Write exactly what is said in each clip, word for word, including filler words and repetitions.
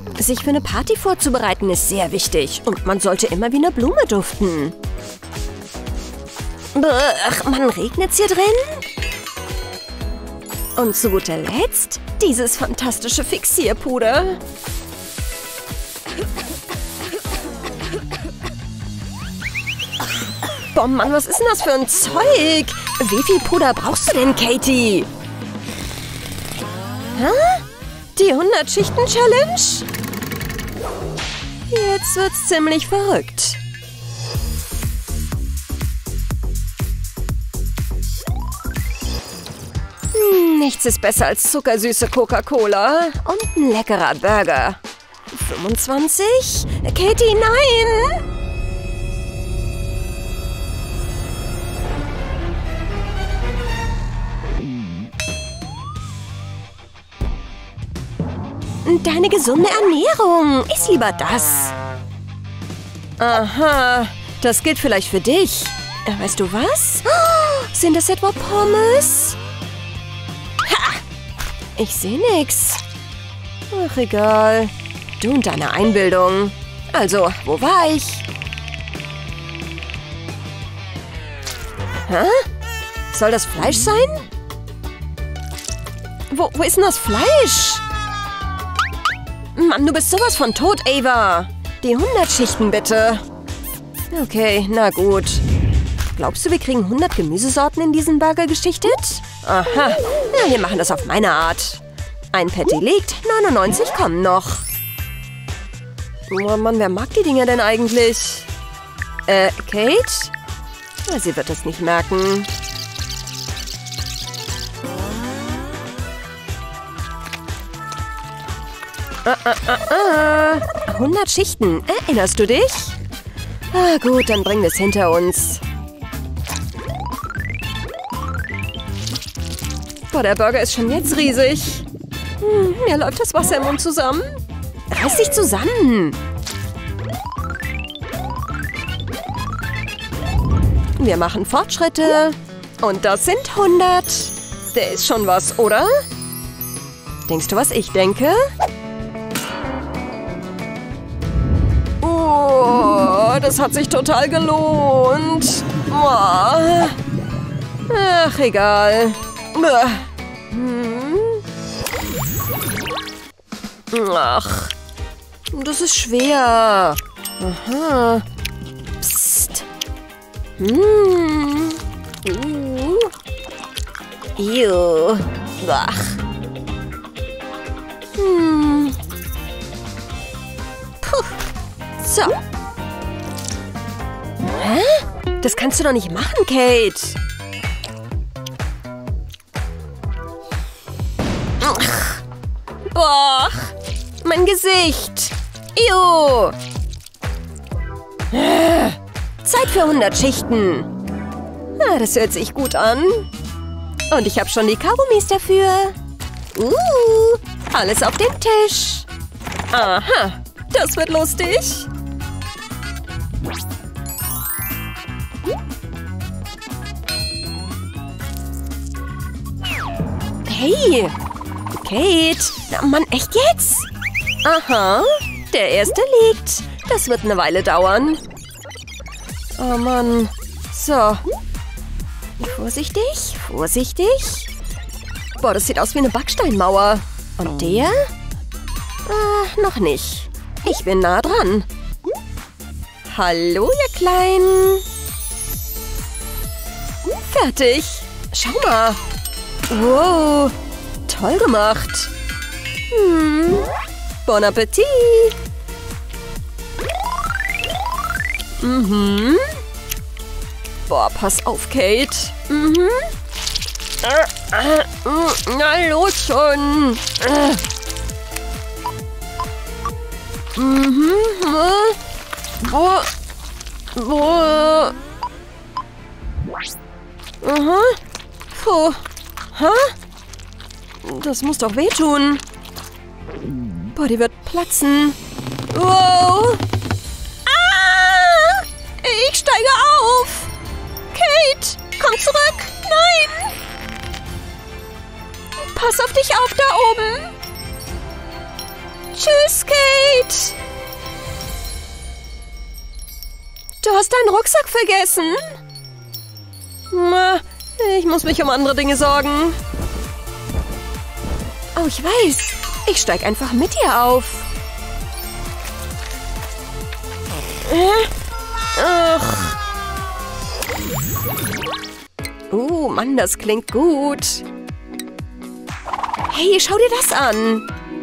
Sich für eine Party vorzubereiten ist sehr wichtig. Und man sollte immer wie eine Blume duften. Ach, man, regnet's hier drin? Und zu guter Letzt dieses fantastische Fixierpuder. Boah, Mann, was ist denn das für ein Zeug? Wie viel Puder brauchst du denn, Katie? Hä? Die hundert-Schichten-Challenge? Jetzt wird's ziemlich verrückt. Hm, nichts ist besser als zuckersüße Coca-Cola und ein leckerer Burger. fünfundzwanzig? Katie, nein! Deine gesunde Ernährung. Iss lieber das. Aha, das gilt vielleicht für dich. Weißt du was? Oh, sind das etwa Pommes? Ha! Ich sehe nix. Ach, egal. Du und deine Einbildung. Also, wo war ich? Hä? Soll das Fleisch sein? Wo, wo ist denn das Fleisch? Mann, du bist sowas von tot, Ava. Die hundert Schichten, bitte. Okay, na gut. Glaubst du, wir kriegen hundert Gemüsesorten in diesen Burger geschichtet? Aha, ja, wir machen das auf meine Art. Ein Patty liegt, neunundneunzig kommen noch. Oh Mann, wer mag die Dinger denn eigentlich? Äh, Kate? Ja, sie wird es nicht merken. Ah, ah, ah, ah. hundert Schichten, erinnerst du dich? Ah, gut, dann bringen wir es hinter uns. Boah, der Burger ist schon jetzt riesig. Hm, mir läuft das Wasser im Mund zusammen. Reiß dich zusammen. Wir machen Fortschritte. Und das sind hundert. Der ist schon was, oder? Denkst du, was ich denke? Oh, das hat sich total gelohnt. Oh. Ach, egal. Hm. Ach, das ist schwer. Aha. Psst. Hm. Uh. Ew. Ach. Hm. Puh. So. Hä? Das kannst du doch nicht machen, Kate. Ach. Boah. Mein Gesicht. Ew. Zeit für hundert Schichten. Ah, das hört sich gut an. Und ich habe schon die Kaugummis dafür. Uh, alles auf dem Tisch. Aha, das wird lustig. Hey, Kate. Na, Mann, echt jetzt? Aha, der erste liegt. Das wird eine Weile dauern. Oh Mann. So. Vorsichtig, vorsichtig. Boah, das sieht aus wie eine Backsteinmauer. Und der? Ah, noch nicht. Ich bin nah dran. Hallo, ihr Kleinen. Fertig. Schau mal. Wow. Toll gemacht. Hm. Bon Appetit. Mhm. Boah, pass auf, Kate. Mhm. Äh, äh, na los schon. Äh. Mhm. Wo? Wo? Aha. Puh. Hä? Das muss doch wehtun. Boah, die wird platzen. Wow. Ah! Ich steige auf. Kate, komm zurück. Nein. Pass auf dich auf da oben. Tschüss, Kate. gut. Du hast deinen Rucksack vergessen. Na, ich muss mich um andere Dinge sorgen. Oh, ich weiß. Ich steig einfach mit dir auf. Äh? Ach. Oh, Mann, das klingt gut. Hey, schau dir das an.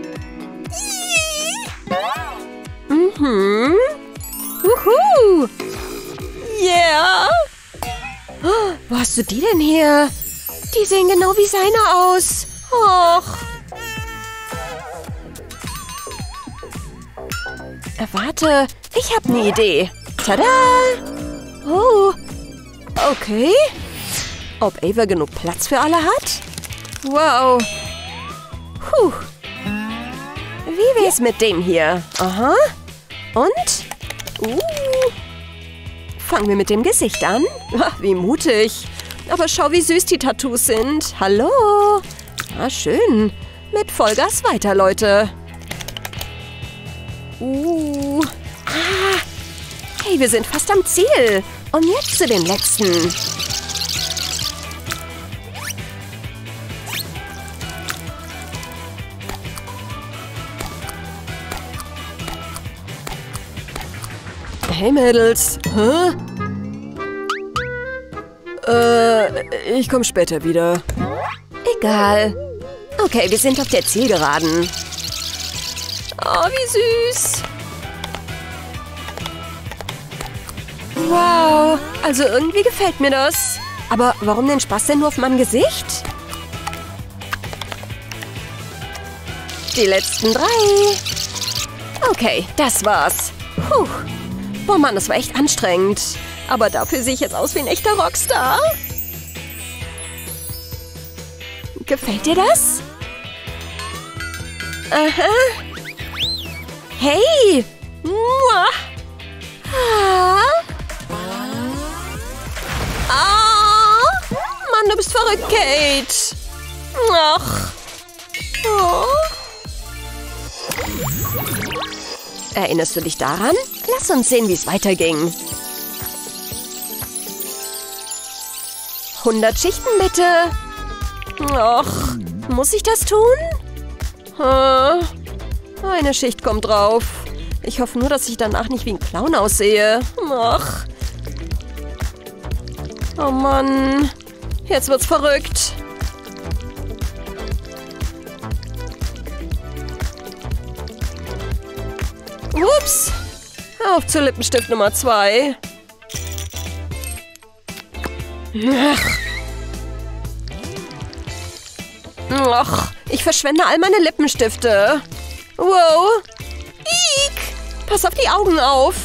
Mhm. Wuhu. Yeah. Oh, wo hast du die denn her? Die sehen genau wie seine aus. Och. Äh, warte, ich habe eine Idee. Tada! Oh. Okay. Ob Ava genug Platz für alle hat? Wow. Puh. Wie wär's mit dem hier? Aha. Und? Uh. Fangen wir mit dem Gesicht an. Ach, wie mutig. Aber schau, wie süß die Tattoos sind. Hallo. Ah, schön. Mit Vollgas weiter, Leute. Uh. Ah. Hey, wir sind fast am Ziel. Und jetzt zu den letzten. Hey Mädels. Hä? Äh, ich komme später wieder. Egal. Okay, wir sind auf der Zielgeraden. Oh, wie süß. Wow, also irgendwie gefällt mir das. Aber warum den Spaß denn nur auf meinem Gesicht? Die letzten drei. Okay, das war's. Puh. Boah, Mann, das war echt anstrengend. Aber dafür sehe ich jetzt aus wie ein echter Rockstar. Gefällt dir das? Aha. Hey! Mua. Ah. Ah. Mann, du bist verrückt, Kate. Ach. Oh. Erinnerst du dich daran? Lass uns sehen, wie es weiterging. hundert Schichten, bitte. Ach, muss ich das tun? Eine Schicht kommt drauf. Ich hoffe nur, dass ich danach nicht wie ein Clown aussehe. Ach. Oh Mann. Jetzt wird's verrückt. Ups. Auf zu Lippenstift Nummer zwei. Ach. Ach, ich verschwende all meine Lippenstifte. Wow. Eek. Pass auf die Augen auf.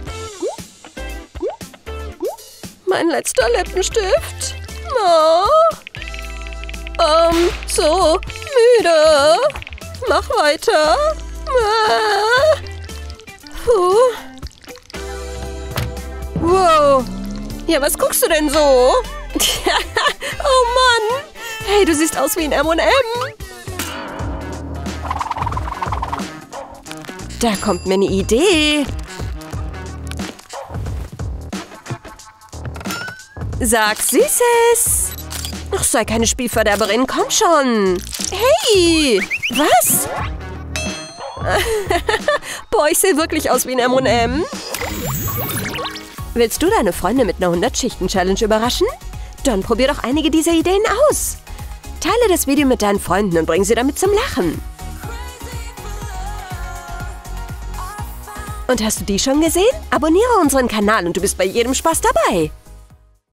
Mein letzter Lippenstift. Oh. Ähm, so müde. Mach weiter. Ah. Puh. Wow. Ja, was guckst du denn so? Oh Mann. Hey, du siehst aus wie ein M und M. Da kommt mir eine Idee. Sag Süßes. Ach, sei keine Spielverderberin, komm schon. Hey, was? Boah, ich sehe wirklich aus wie ein M und M. Willst du deine Freunde mit einer hundert-Schichten-Challenge überraschen? Dann probier doch einige dieser Ideen aus. Teile das Video mit deinen Freunden und bring sie damit zum Lachen. Und hast du die schon gesehen? Abonniere unseren Kanal und du bist bei jedem Spaß dabei.